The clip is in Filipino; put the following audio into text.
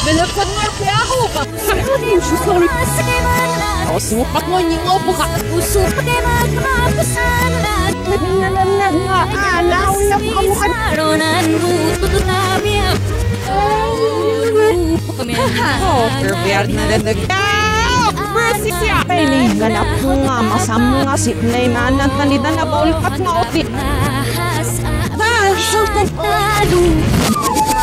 Belakad nga kaya ako ka. I'm so sorry. Sukat mo, hindi mo po ka. Nagnalan na nga. Naulap ka mo ka. Oh, pervert na landag. Mercy siya. Pailing ganap mo nga. Masam nga si Playman at nalita na baulkat nga otit. Sultan.